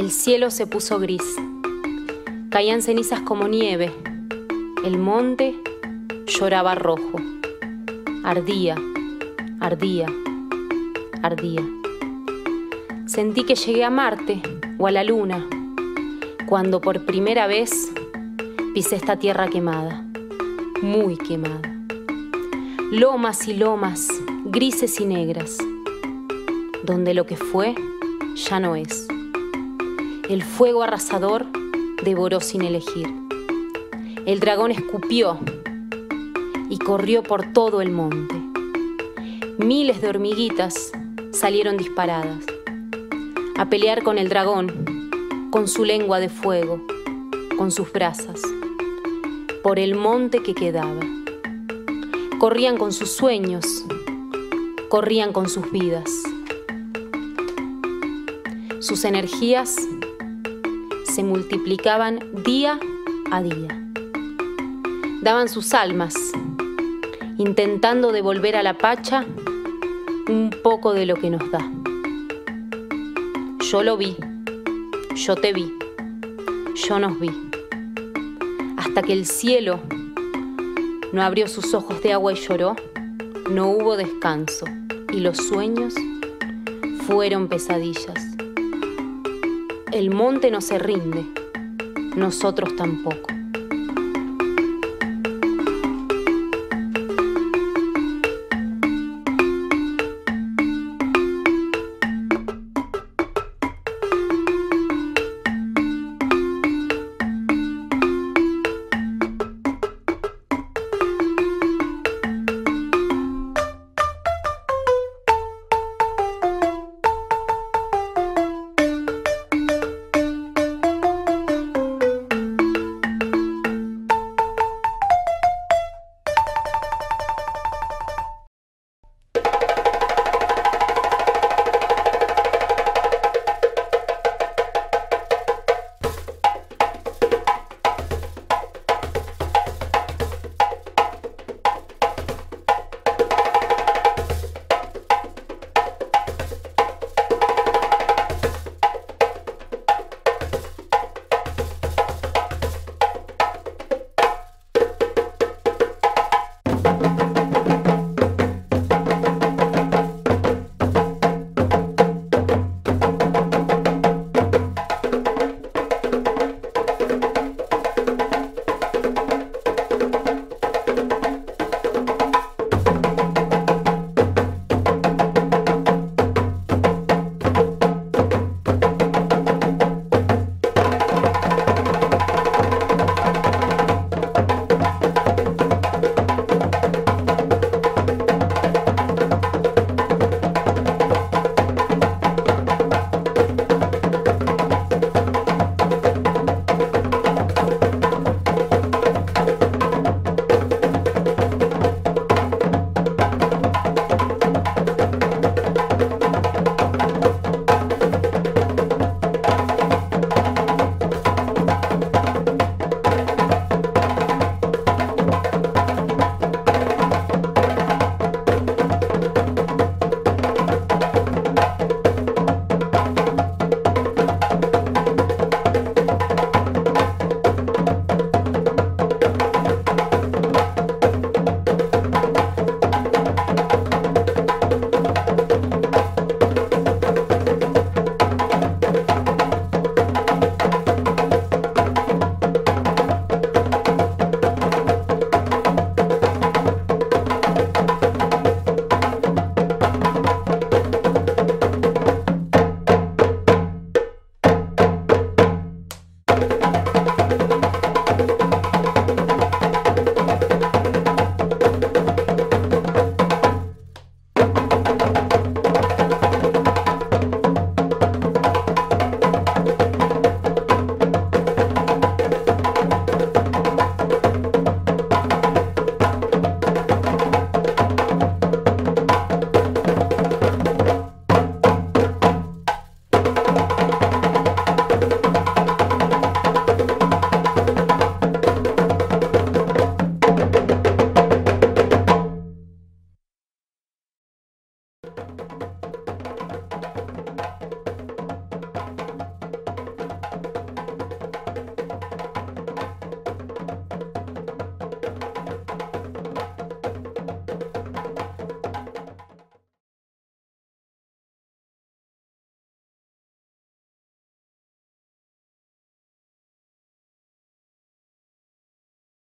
El cielo se puso gris. Caían cenizas como nieve. El monte lloraba rojo. Ardía, ardía, ardía. Sentí que llegué a Marte o a la Luna cuando por primera vez pisé esta tierra quemada, muy quemada. Lomas y lomas, grises y negras, donde lo que fue ya no es. El fuego arrasador devoró sin elegir. El dragón escupió y corrió por todo el monte. Miles de hormiguitas salieron disparadas a pelear con el dragón, con su lengua de fuego, con sus brasas, por el monte que quedaba. Corrían con sus sueños, corrían con sus vidas. Sus energías se multiplicaban día a día. Daban sus almas, intentando devolver a la Pacha un poco de lo que nos da. Yo lo vi, yo te vi, yo nos vi, hasta que el cielo no abrió sus ojos de agua y lloró, no hubo descanso, y los sueños fueron pesadillas. El monte no se rinde, nosotros tampoco.